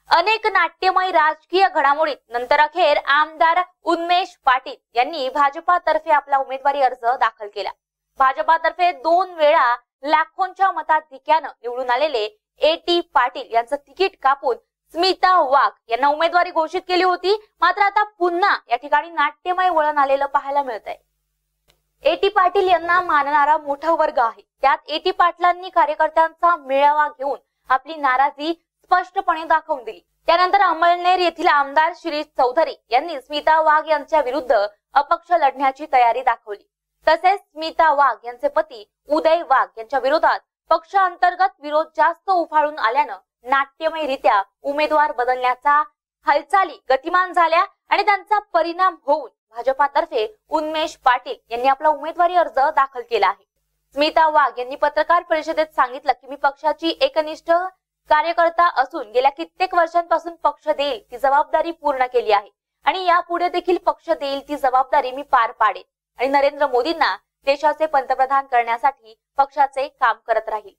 अनेक नाट्यमय राजकीय घडामोडीत नंतर अखेर आमदार उन्मेष पाटील यांनी भाजपातर्फे आपला उमेदवारी अर्ज दाखल केला। भाजपातर्फे 2 वेळा लाखोंच्या मताधिक्यानं निवडून आलेले ए.टी. पाटील यांचं तिकीट कापून स्मिता वाघ यांना उमेदवारी घोषित केली होती। मात्र आता पुन्हा या ठिकाणी नाट्यमय वळण आलेलं पाहायला मिळतंय। ए.टी. पाटील यांना मानणारा मोठा वर्ग आहे, त्यात ए.टी. पाटलांनी कार्यकर्त्यांचा मेळावा घेऊन आपली नाराजी स्पष्टपणे दाखवून दिली। त्यानंतर अमळनेर येथील आमदार शिरीष चौधरी यांनी स्मिता वाघ यांच्या विरुद्ध अपक्ष लढण्याची तयारी दाखवली। तसेच स्मिता वाघ यांचे पती उदय वाघ यांच्या विरोधात पक्षांतर्गत विरोध जास्त उफाळून आल्यानं नाट्यमयरित्या उमेदवार बदलण्याचा हालचाली गतिमान झाल्या आणि त्यांचा परिणाम होऊन भाजपातर्फे उन्मेष पाटील यांनी आपला उमेदवारी अर्ज दाखल केला आहे। स्मिता वाघ यांनी पत्रकार परिषदेत सांगितलं की मी पक्षाची एकनिष्ठ कार्यकर्ता असून गेल्या कित्येक वर्षांपासून पक्ष देईल ती जबाबदारी पूर्ण केली आहे आणि यापुढे देखील पक्ष देईल ती जबाबदारी मी पार पाडेल आणि नरेंद्र मोदींना देशाचे पंतप्रधान करण्यासाठी पक्षाचे काम करत राहील।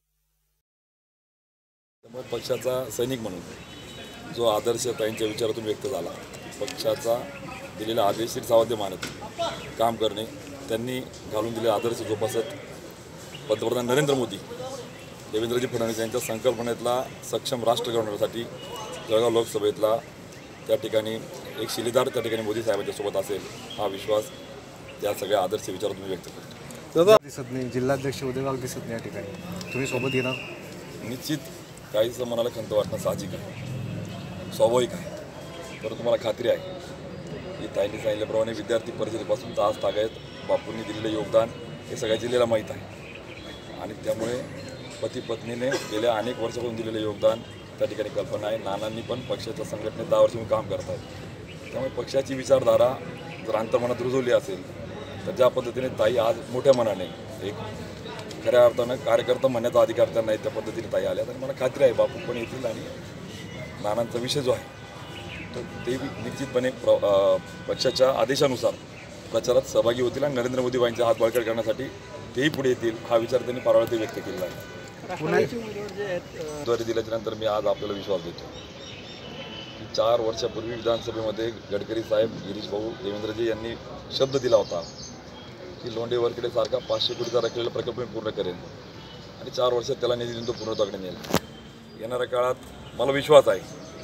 पक्षाचा सैनिक म्हणून जो आदर्श त्यांच्या विचारातून व्यक्त झाला, पक्षाचा दिलेला आदेशीर सावध्य मानत काम करणे, त्यांनी घालून दिलेला आदर्श जोपासत पंतप्रधान नरेंद्र मोदी देवेंद्रजी फडणवीस यांच्या संकल्पनेतला सक्षम राष्ट्र घडवण्यासाठी जळगाव लोकसभेतला त्या ठिकाणी एक शिलेदार त्या ठिकाणी मोदी साहेबांच्या सोबत असेल हा विश्वास त्या सगळ्या आदर्श विचारातून व्यक्त करतो। दिसत नाही, जिल्हाध्यक्ष उदय वाघ दिसत नाही, या ठिकाणी तुम्ही सोबत येणार? निश्चित काहीच मनाला खंत वाटणं साहजिक आहे, स्वाभाविक आहे, परंतु मला खात्री आहे की ताईंनी सांगितल्याप्रमाणे विद्यार्थी परिषदेपासून तर आज तागायत बापूंनी दिलेलं योगदान हे सगळ्या जिल्ह्याला माहीत आहे आणि त्यामुळे पती पत्नीने गेल्या अनेक वर्षापासून दिलेलं योगदान त्या ठिकाणी कल्पना आहे। नानांनी पण पक्षाच्या संघटनेत 10 वर्षांपासून काम करत आहेत, त्यामुळे पक्षाची विचारधारा जर अंतर्मनात रुजवली असेल तर ज्या पद्धतीने ताई आज मोठ्या मनाने एक खऱ्या अर्थानं कार्यकर्ता म्हणण्याचा अधिकार त्यांना त्या पद्धतीने ताई आल्या, तर मला खात्री आहे बापू पण येतील आणि नानांचा विषय जो आहे तो ते निश्चितपणे पक्षाच्या आदेशानुसार प्रचारात सहभागी होतील आणि नरेंद्र मोदी यांचा हात बळकट करण्यासाठी तेही पुढे येतील हा विचार त्यांनी परवाळते व्यक्त केलेला आहे। उमेदवारी दिल्याच्या नंतर मी आज आपल्याला विश्वास देतो की 4 वर्षापूर्वी विधानसभेमध्ये गडकरी साहेब, गिरीश भाऊ, देवेंद्रजी यांनी शब्द दिला होता की लोंढे वरकडे सारखा 500 कोटीचा रखलेला प्रकल्प मी पूर्ण करेन आणि 4 वर्षात त्याला निधी देऊन तो पूर्णत्वाकडे नेल। येणाऱ्या काळात मला विश्वास आहे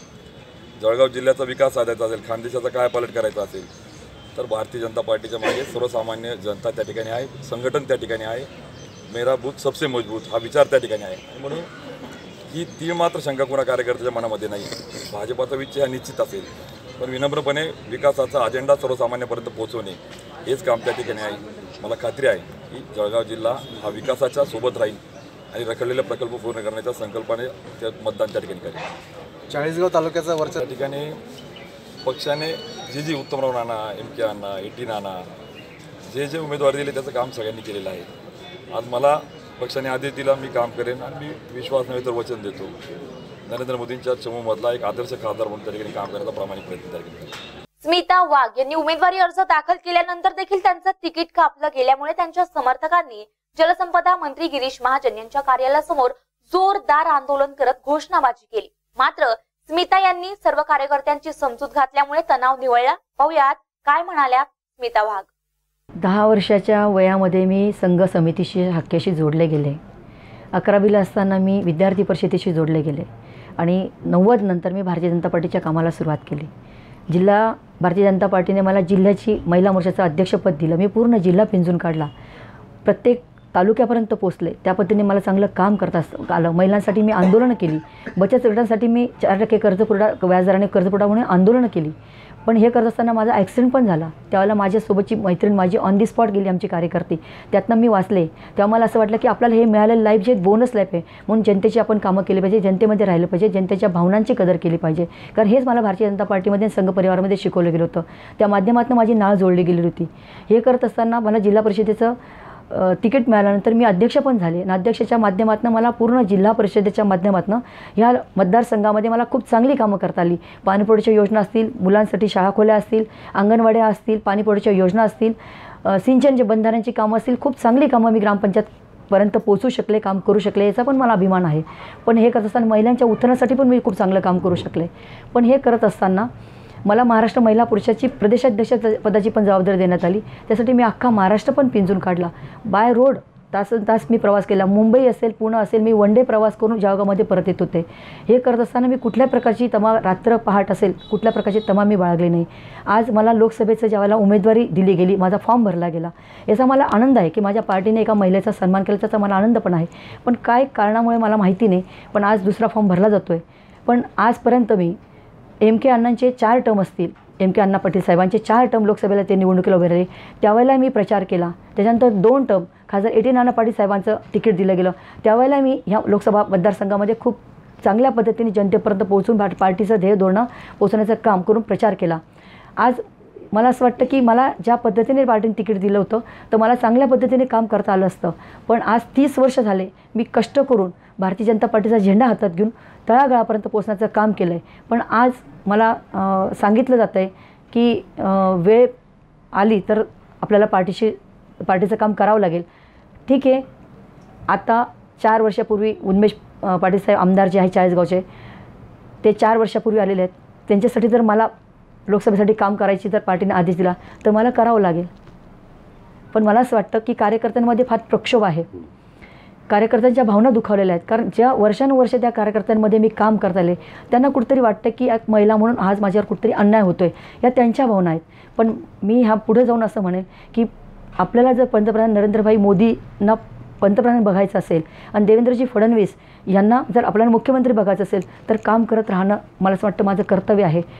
जळगाव जिल्ह्याचा विकास साधायचा असेल, खानदेशाचा कायापालट करायचा असेल तर भारतीय जनता पार्टीच्या मागे सर्वसामान्य जनता त्या ठिकाणी आहे, संघटन त्या ठिकाणी आहे, मेरा बूथ सबसे मजबूत हा विचार त्या ठिकाणी आहे। म्हणून ही तीळ मात्र शंका कोणा कार्यकर्त्याच्या मनामध्ये नाही। भाजपाचा विचार हा निश्चित असेल, पण विनम्रपणे विकासाचा अजेंडा सर्वसामान्यांपर्यंत पोहोचवणे हेच काम त्या ठिकाणी आहे। मला खात्री आहे की जळगाव जिल्हा हा विकासाच्या सोबत राहील आणि रखडलेले प्रकल्प पूर्ण करण्याच्या संकल्पाने त्या मतदान त्या ठिकाणी करेल। चाळीसगाव तालुक्याचा वरच्या ठिकाणी पक्षाने जी उत्तमराव नाना, एम.के. नाना, ए.टी. नाना जे उमेदवार दिले त्याचं काम सगळ्यांनी केलेलं आहे। आज मला पक्षाने आदेश दिला, मी काम करेन आणि मी विश्वास नव्हे तर वचन देतो नरेंद्र मोदींच्या चमूमधला एक आदर्श खासदार म्हणून त्या ठिकाणी काम करण्याचा प्रामाणिक प्रयत्न त्या ठिकाणी करेन। स्मिता वाघ यांनी उमेदवारी अर्ज दाखल केल्यानंतर देखील त्यांचं तिकीट कापलं गेल्यामुळे त्यांच्या समर्थकांनी जलसंपदा मंत्री गिरीश महाजन यांच्या कार्यालयासमोर जोरदार आंदोलन करत घोषणाबाजी केली। मात्र स्मिता यांनी सर्व कार्यकर्त्यांची समजूत घातल्यामुळे तणाव निवळला। पाहुयात काय म्हणाल्या स्मिता वाघ। 10 वर्षाच्या वयामध्ये मी संघ समितीशी हक्क्याशी जोडले गेले। 11वीला असताना मी विद्यार्थी परिषदेशी जोडले गेले आणि 90 नंतर मी भारतीय जनता पार्टीच्या कामाला सुरुवात केली। जिल्हा भारतीय जनता पार्टीने मला जिल्ह्याची महिला मोर्चाचं अध्यक्षपद दिलं। मी पूर्ण जिल्हा पिंजून काढला, प्रत्येक तालुक्यापर्यंत पोचले। त्या पद्धतीने मला चांगलं काम करता आलं। महिलांसाठी मी आंदोलनं केली, बचत गटांसाठी मी 4% कर्जपुरवठा व्याजदराने कर्जपुरवठा म्हणून आंदोलनं केली। पण हे करत असताना माझा ॲक्सिडेंट पण झाला। त्यावेळेला माझ्यासोबतची मैत्रीण माझी ऑन दी स्पॉट गेली, आमची कार्यकर्ती, त्यातनं मी वाचले। तेव्हा मला असं वाटलं की आपल्याला हे मिळालेलं लाईफ जे बोनस लाईफ आहे, म्हणून जनतेची आपण कामं केली पाहिजे, जनतेमध्ये राहिलं पाहिजे, जनतेच्या भावनांची कदर केली पाहिजे, कारण हेच मला भारतीय जनता पार्टीमध्ये संघ परिवारामध्ये शिकवलं गेलं होतं। त्या माध्यमातून माझी नाळ जोडली गेली होती। हे करत असताना मला जिल्हा परिषदेचं तिकीट मिळाल्यानंतर मी अध्यक्ष पण झाले आणि अध्यक्षाच्या माध्यमातून मला पूर्ण जिल्हा परिषदेच्या माध्यमातून ह्या मतदारसंघामध्ये मला खूप चांगली कामं करता आली। पाणीपुरवठ्याच्या योजना असतील, मुलांसाठी शाळा खोल्या असतील, अंगणवाड्या असतील, पाणीपुरवठ्याच्या योजना असतील, सिंचनचे बंधाऱ्यांची कामं असतील, खूप चांगली कामं मी ग्रामपंचायत पर्यंत पोहोचू शकले, काम करू शकले, याचा पण मला अभिमान आहे. पण हे करत असताना महिलांच्या उत्थानासाठी पण मी खूप चांगलं काम करू शकले. पण हे करत असताना मला महाराष्ट्र महिला पुरुषाची प्रदेशाध्यक्ष पदाची पण जबाबदारी देण्यात आली. त्यासाठी मी अख्खा महाराष्ट्र पण पिंजून काढला. बाय रोड तास मी प्रवास केला. मुंबई असेल, पुणे असेल, मी वन डे प्रवास करून जळगावमध्ये परत येत होते. हे करत असताना मी कुठल्या प्रकारची रात्र पहाट असेल, कुठल्या प्रकारची तमा मी बाळगली नाही. आज मला लोकसभेचं ज्यावेळेला उमेदवारी दिली गेली, माझा फॉर्म भरला गेला, याचा मला आनंद आहे की माझ्या पार्टीने एका महिलेचा सन्मान केला, त्याचा मला आनंद पण आहे. पण काय कारणामुळे मला माहिती नाही, पण आज दुसरा फॉर्म भरला जातो आहे. पण आजपर्यंत मी MK अण्णांचे 4 टर्म असतील, MK अण्णा पाटील साहेबांचे 4 टर्म लोकसभेला ते निवडणुकीला उभे राहिले, त्यावेळेला मी प्रचार केला. त्याच्यानंतर 2 टर्म खासदार A.T. नाना पाटील साहेबांचं तिकीट दिलं गेलं, त्यावेळेला मी ह्या लोकसभा मतदारसंघामध्ये खूप चांगल्या पद्धतीने जनतेपर्यंत पोहोचून पार्टीचं ध्येय धोरणं पोहोचण्याचं काम करून प्रचार केला. आज मला असं वाटतं की मला ज्या पद्धतीने पार्टीने तिकीट दिलं होतं तर मला चांगल्या पद्धतीने काम करता आलं असतं. पण आज 30 वर्ष झाले मी कष्ट करून भारतीय जनता पार्टीचा झेंडा हातात घेऊन तळागाळापर्यंत पोहोचण्याचं काम केलं आहे. पण आज मला सांगितलं जातं आहे की वेळ आली तर आपल्याला पार्टीचं काम करावं लागेल. ठीक आहे, आता 4 वर्षापूर्वी उन्मेष पाटील साहेब आमदार जे आहे चाळीसगावचे, ते 4 वर्षापूर्वी आलेले आहेत. त्यांच्यासाठी जर मला लोकसभेसाठी काम करायची जर पार्टीने आदेश दिला तर मला करावं लागेल. पण मला असं वाटतं की कार्यकर्त्यांमध्ये फार प्रक्षोभ आहे, कार्यकर्त्यांच्या भावना दुखावलेल्या आहेत. कारण ज्या वर्षानुवर्ष त्या कार्यकर्त्यांमध्ये मी काम करत आले, त्यांना कुठेतरी वाटतं की एक महिला म्हणून आज माझ्यावर कुठेतरी अन्याय होतो आहे, या त्यांच्या भावना आहेत. पण मी पुढे जाऊन असं म्हणेन की आपल्याला जर पंतप्रधान नरेंद्रभाई मोदींना पंतप्रधान बघायचं असेल आणि देवेंद्रजी फडणवीस यांना जर आपल्याला मुख्यमंत्री बघायचं असेल तर काम करत राहणं मला असं वाटतं माझं कर्तव्य आहे.